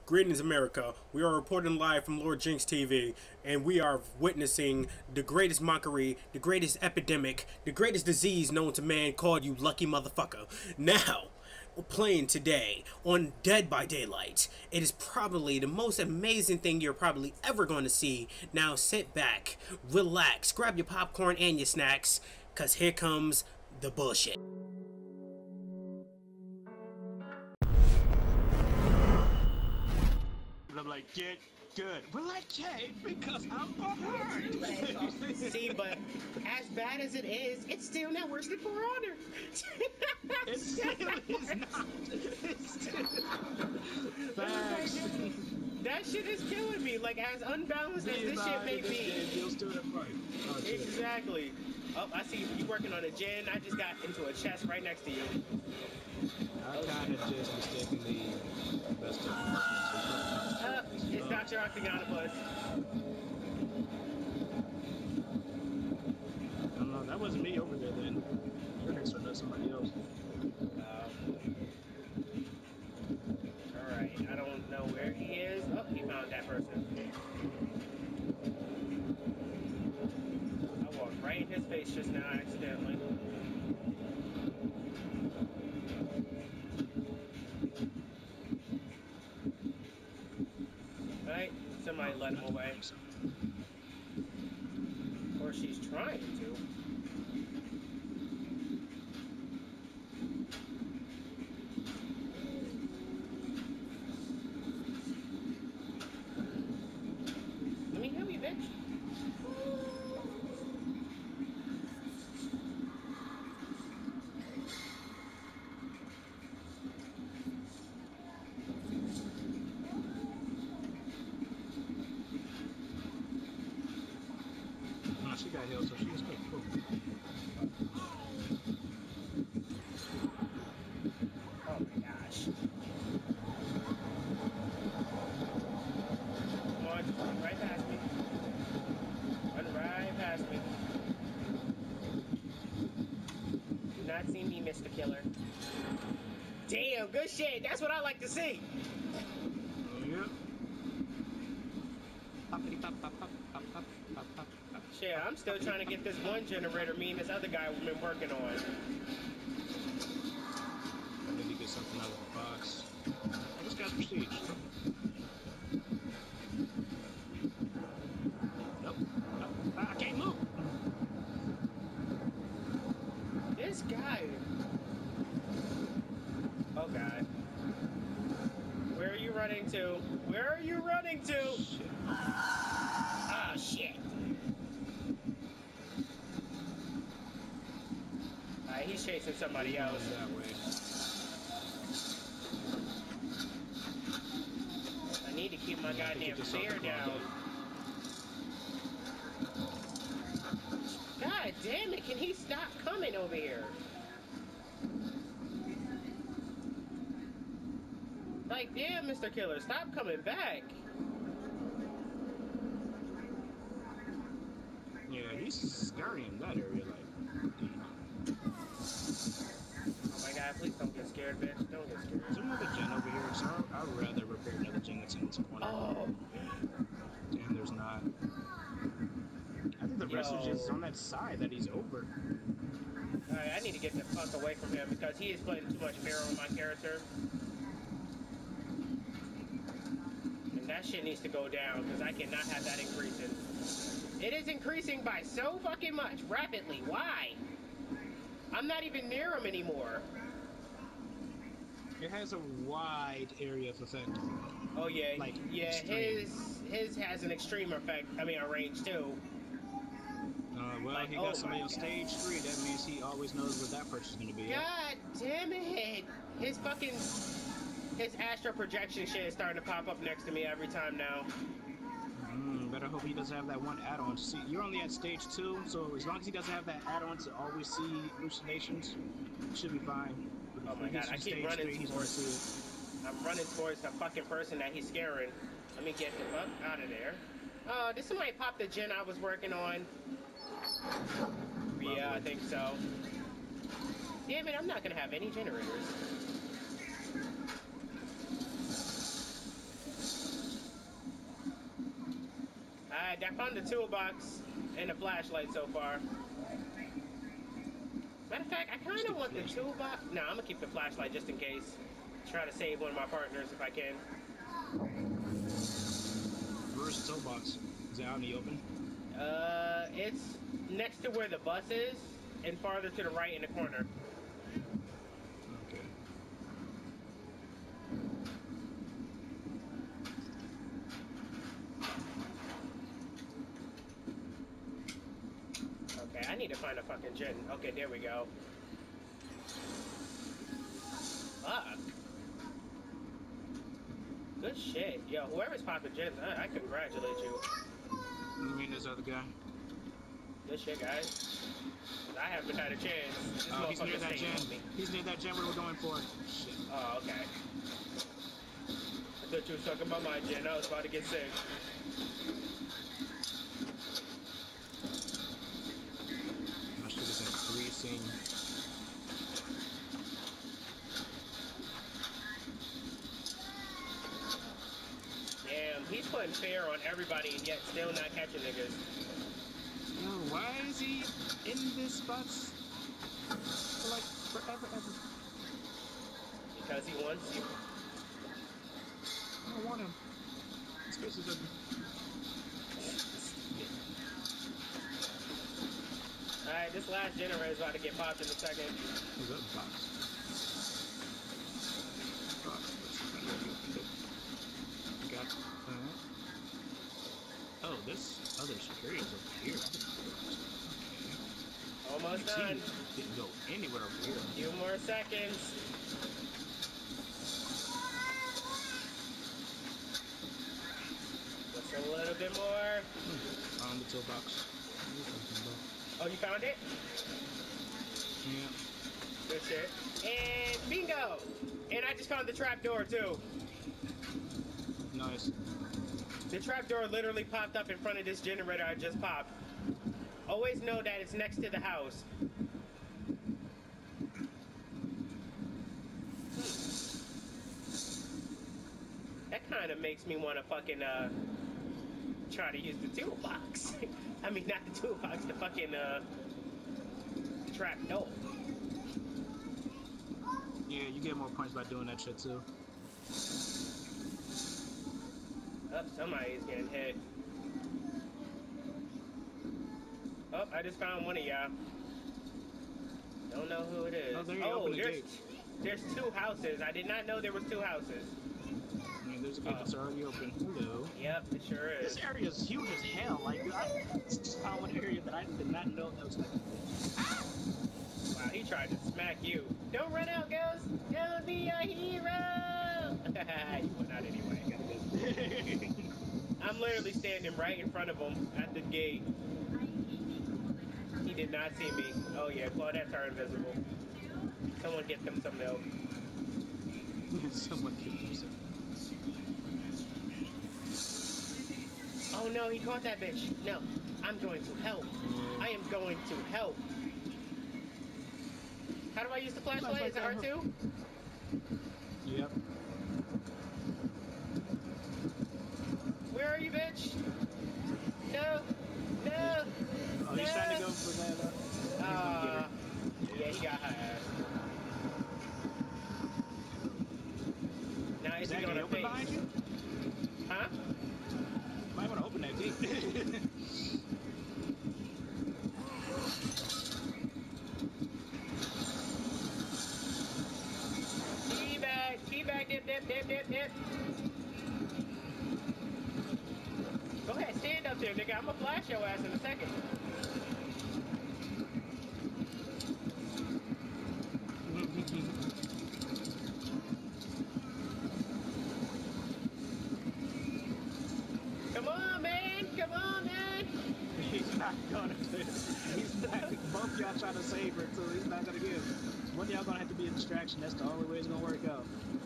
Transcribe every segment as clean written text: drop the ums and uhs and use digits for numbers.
Greetings, America. We are reporting live from Lord Jinx TV, and we are witnessing the greatest mockery, the greatest epidemic, the greatest disease known to man called you lucky motherfucker. Now, playing today on Dead by Daylight. It is probably the most amazing thing you're probably ever going to see. Now sit back, relax, grab your popcorn and your snacks, cause here comes the bullshit. I'm like, get good. Well, I can't because I'm behind. See, but as bad as it is, it's still not worse than For Honor. It still is not. It's still... Facts. That shit is killing me. Like, as unbalanced as this shit may be. You'll still fight. Oh, exactly. Oh, I see you working on a gen. I just got into a chest right next to you. I kind of just mistakenly messed up. It's Dr. Octagonopus. No, that wasn't me over there then. You're next to somebody else. Alright, I don't know where he is. Oh, he found that person. I walked right in his face just now accidentally. Right? Somebody let him away. Or she's trying to. Let me help you, bitch. She got healed, so she was good. Cool. Oh my gosh. Come on, just run right past me. Run right past me. Do not see me, Mr. Killer. Damn, good shit. That's what I like to see. Oh, yeah. Shit, I'm still trying to get this one generator me and this other guy we've been working on. I need to get something out of the box. Oh, this guy's prestige. Nope. I can't move. This guy. Oh god. Where are you running to? Where are you running to? Shit. Ah, shit. Alright, he's chasing somebody else. That way. I need to keep my goddamn fear down. God damn it, can he stop coming over here? Like, damn, Mr. Killer, stop coming back. Yeah, he's scary in that area, like. Oh my god, please don't get scared, bitch. Don't get scared. Is there another gen over here? So I'd rather repair another gen that's in this corner. Oh. Damn, there's not. I think the rest are just on that side that he's over. Alright, I need to get the fuck away from him because he is putting too much fear on my character. And that shit needs to go down because I cannot have that increasing. It is increasing by so fucking much, rapidly. Why? I'm not even near him anymore. It has a wide area of effect. Oh yeah, like yeah. extreme. His has an extreme effect. I mean, a range too. Well, like, he got somebody on God. stage 3. That means he always knows where that person's gonna be. God damn it! His astral projection shit is starting to pop up next to me every time now. Better hope he doesn't have that one add-on. See, you're only at stage 2, so as long as he doesn't have that add-on to always see hallucinations, it should be fine. Oh my god, I keep running towards. I'm running towards the fucking person that he's scaring. Let me get the fuck out of there. Oh, did somebody pop the gen I was working on? Yeah, I think so. Damn it, I'm not gonna have any generators. Alright, I found the toolbox and the flashlight so far. Matter of fact, I kind of want the toolbox. No, I'm gonna keep the flashlight just in case. Try to save one of my partners if I can. Where's the toolbox? Is it out in the open? It's next to where the bus is and farther to the right in the corner. Okay. Okay, I need to find a fucking gin. Okay, there we go. Fuck. Good shit. Yo, whoever's popping gins, I congratulate you. You mean this other guy? Good shit, guys. I haven't had a chance. This He's near motherfucker's that staying gen. on me. He's near that gen we're going for. Shit. Oh, okay. I thought you were talking about my gen. I was about to get sick. My shit is increasing. Damn, he's putting fear on everybody and yet still not catching niggas. Yo, why is he in this box for like forever, ever? Because he wants you. I don't want him. This place is open. Alright, this last generator is about to get popped in a second. Who's up box? Got oh, this other security is over here. Almost done. Didn't go anywhere over here. Few more seconds. Just a little bit more. On the toolbox. Oh, you found it? Yeah. Good shit. And bingo! And I just found the trapdoor too. Nice. The trapdoor literally popped up in front of this generator I just popped. Always know that it's next to the house. That kind of makes me want to fucking try to use the toolbox. I mean, not the toolbox, the fucking trapdoor. Yeah, you get more points by doing that shit too. Oh, somebody's getting hit. Oh, I just found one of y'all. Don't know who it is. Oh, there you open the gate. There's two houses. I did not know there was two houses. I mean, there's a gate that's already open. Hello. Yep, it sure is. This area is huge as hell. Like, I found one area that I did not know that was like this. Wow, he tried to smack you. Don't run out, Ghost! Don't be a hero! You went out anyway. I'm literally standing right in front of him at the gate. He did not see me. Oh yeah, Claudettes are invisible. Someone get them some milk. Someone get them some. Oh no, he caught that bitch. No, I'm going to help. I am going to help. How do I use the flashlight? Is it R2? Yep. Where are you, bitch? No. No. Oh, he's trying to go for that. Yeah, he got her ass. Now is he gonna open behind you? Huh? Might want to open that gate. Teabag, dip. Go ahead, stand up there, nigga. I'm gonna flash your ass in a second. Come on, man. He's not gonna. He's not. Both y'all trying to save her, so he's not gonna give. One of y'all gonna have to be a distraction. That's the only way it's gonna work out.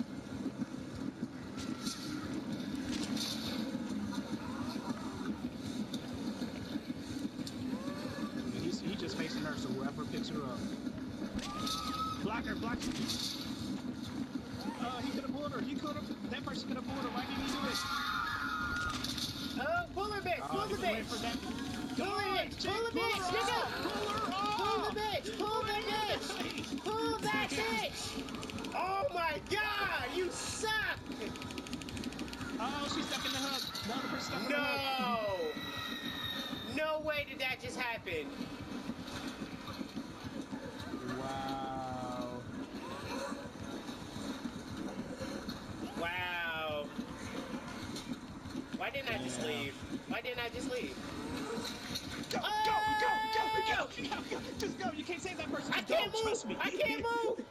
He's just facing her, so whoever picks her up. Block her. He could have pulled her. That person could have pulled her. Why didn't he do it? Oh, pull her, bitch. Pull the the Wait bitch! for that. Pull it! Pull the bitch, nigga! Pull the bitch! Pull the bitch! Pull that bitch! Oh my god! You suck! Oh, she's stuck in the hook. The other person's stuck in the hook. No! No way did that just happen. Wow. Wow. Why didn't I just leave? Why didn't I just leave? Go, go, go, go, go, go, go. Just go. You can't save that person. I Just can't go. move! Trust me. I can't move!